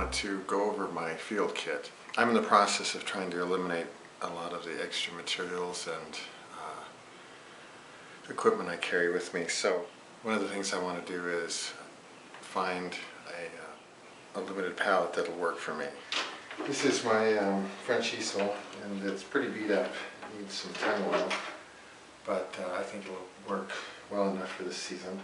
wanted to go over my field kit. I'm in the process of trying to eliminate a lot of the extra materials and equipment I carry with me. So one of the things I want to do is find a limited palette that'll work for me. This is my French easel, and it's pretty beat up. It needs some tongue oil, but I think it'll work well enough for this season.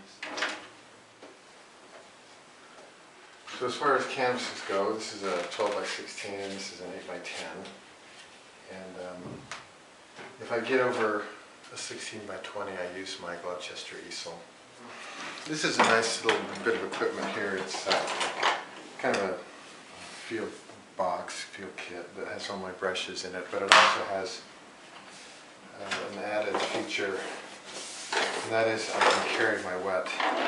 So as far as canvases go, this is a 12 by 16 and this is an 8 by 10. And if I get over a 16 by 20, I use my Gloucester easel. This is a nice little bit of equipment here. It's kind of a field box, field kit that has all my brushes in it, but it also has an added feature, and that is I can carry my wet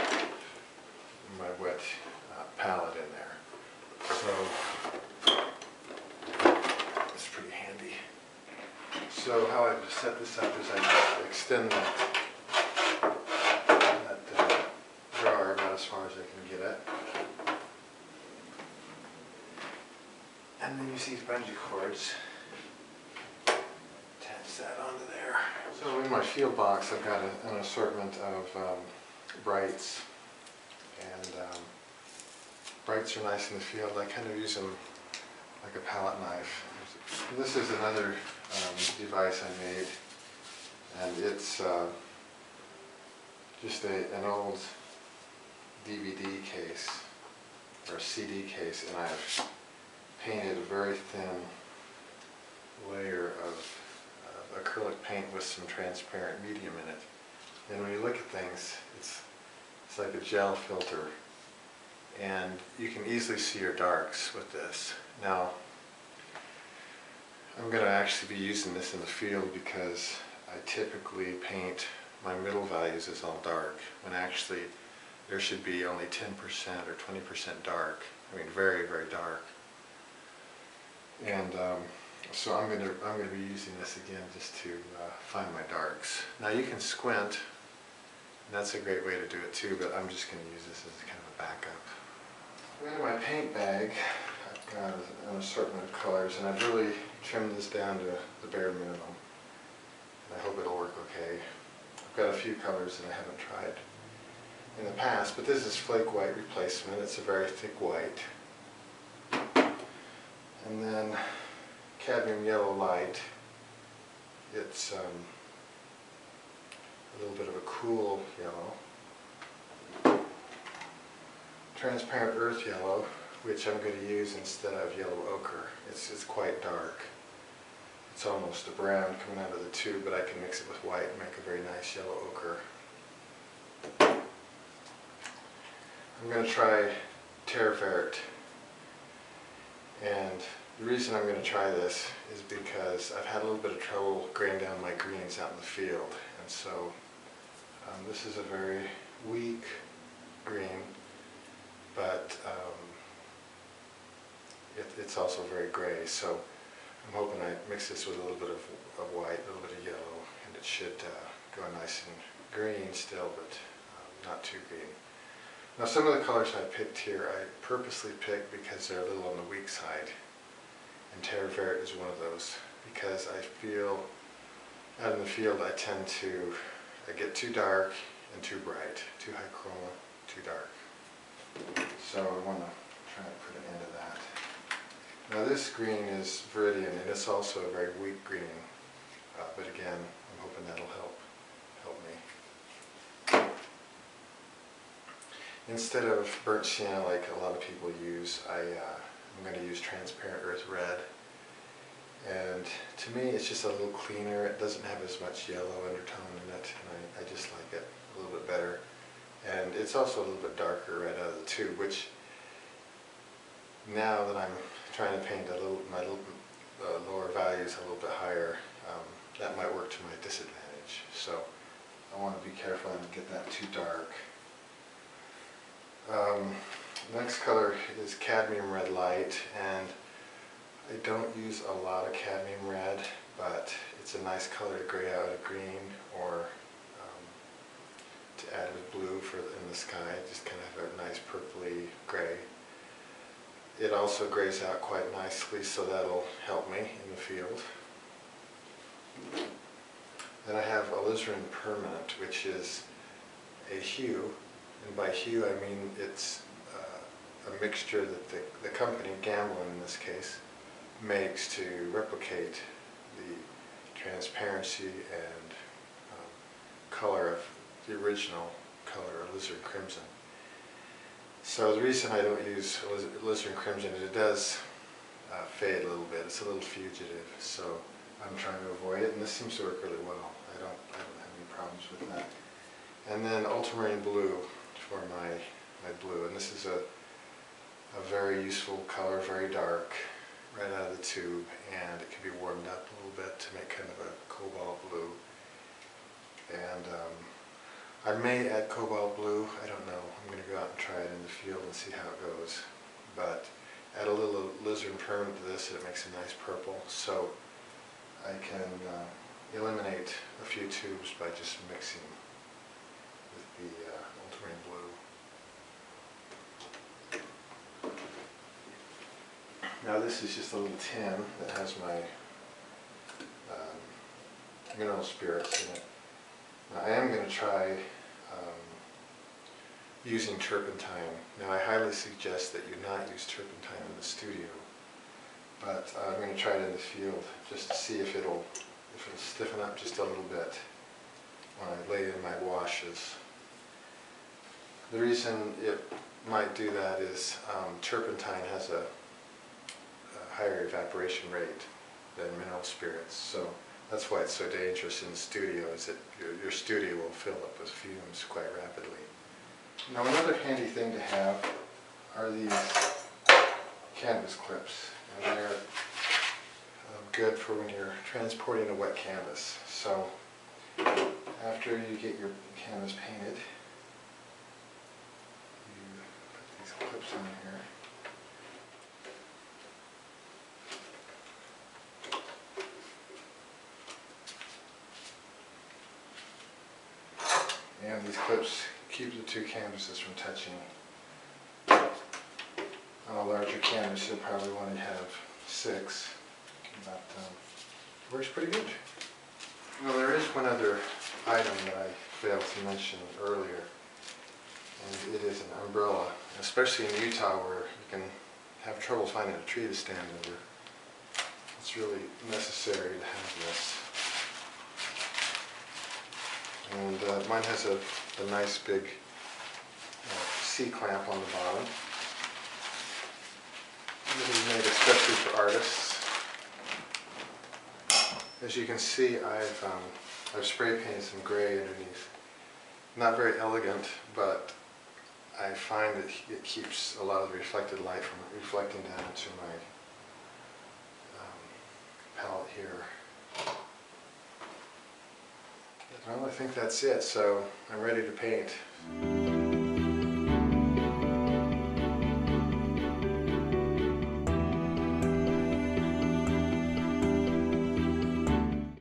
palette in there. So it's pretty handy. So how I set this up is I just extend that drawer about as far as I can get it. And then use these bungee cords, attach that onto there. So in my field box I've got an assortment of brights, and brights are nice in the field. I kind of use them like a palette knife. This is another device I made, and it's just an old DVD case or CD case, and I've painted a very thin layer of acrylic paint with some transparent medium in it. And when you look at things, it's like a gel filter, and you can easily see your darks with this. Now, I'm going to actually be using this in the field because I typically paint my middle values as all dark, when actually there should be only 10% or 20% dark. I mean, very, very dark. And so I'm going to be using this again just to find my darks. Now you can squint, and that's a great way to do it too, but I'm just going to use this as kind of a backup. In my paint bag, I've got an assortment of colors, and I've really trimmed this down to the bare minimum. And I hope it'll work okay. I've got a few colors that I haven't tried in the past, but this is flake white replacement. It's a very thick white. And then cadmium yellow light. It's a little bit of a cool yellow. Transparent earth yellow, which I'm going to use instead of yellow ochre. It's quite dark. It's almost a brown coming out of the tube, but I can mix it with white and make a very nice yellow ochre. I'm going to try Teare, and the reason I'm going to try this is because I've had a little bit of trouble graying down my greens out in the field, and so this is a very weak green, but it's also very gray, so I'm hoping I mix this with a little bit of white, a little bit of yellow, and it should go nice and green still, but not too green. Now some of the colors I picked here, I purposely picked because they're a little on the weak side. And Teare is one of those, because I feel out in the field I tend to get too dark and too bright, too high chroma, too dark. So I want to try and put an end to that. Now this green is Viridian, and it's also a very weak green, but again, I'm hoping that'll help me. Instead of burnt sienna like a lot of people use, I'm going to use transparent earth red. And to me it's just a little cleaner. It doesn't have as much yellow undertone in it, and I just like it a little bit better. And it's also a little bit darker right out of the tube, which now that I'm trying to paint my lower values a little bit higher, that might work to my disadvantage. So I want to be careful and get that too dark. Next color is cadmium red light, and I don't use a lot of cadmium red, but it's a nice color to gray out a green, or to add a blue in the sky, just kind of have a nice purpley gray. it also grays out quite nicely, so that'll help me in the field. Then I have alizarin permanent, which is a hue, and by hue I mean it's a mixture that the company, Gamblin in this case, makes to replicate the transparency and color of the original color, alizarin crimson. So the reason I don't use alizarin crimson is it does fade a little bit. It's a little fugitive, so I'm trying to avoid it, and this seems to work really well. I don't have any problems with that. And then ultramarine blue for my blue, and this is a very useful color, very dark, right out of the tube, and it can be warmed up a little bit to make kind of a cobalt blue. And I may add cobalt blue, I don't know. I'm going to go out and try it in the field and see how it goes. But add a little alizarin permanent to this and it makes a nice purple. So I can eliminate a few tubes by just mixing with the ultramarine blue. Now this is just a little tin that has my mineral spirits in it. Now I am going to try using turpentine. Now I highly suggest that you not use turpentine in the studio, but I'm going to try it in the field just to see if it'll stiffen up just a little bit when I lay in my washes. The reason it might do that is turpentine has a higher evaporation rate than mineral spirits, so that's why it's so dangerous in the studio, is that your studio will fill up with fumes quite rapidly. Now another handy thing to have are these canvas clips, and they're good for when you're transporting a wet canvas. So after you get your canvas painted, you put these clips in here. And these clips keep the two canvases from touching. On a larger canvas, you'll probably want to have 6, but it works pretty good. Well, there is one other item that I failed to mention earlier, and it is an umbrella, especially in Utah where you can have trouble finding a tree to stand under. It's really necessary to have this. And mine has a nice big C-clamp on the bottom. This is made especially for artists. As you can see, I've spray painted some gray underneath. Not very elegant, but I find that it keeps a lot of the reflected light from reflecting down into my palette here. Well, I think that's it, so I'm ready to paint.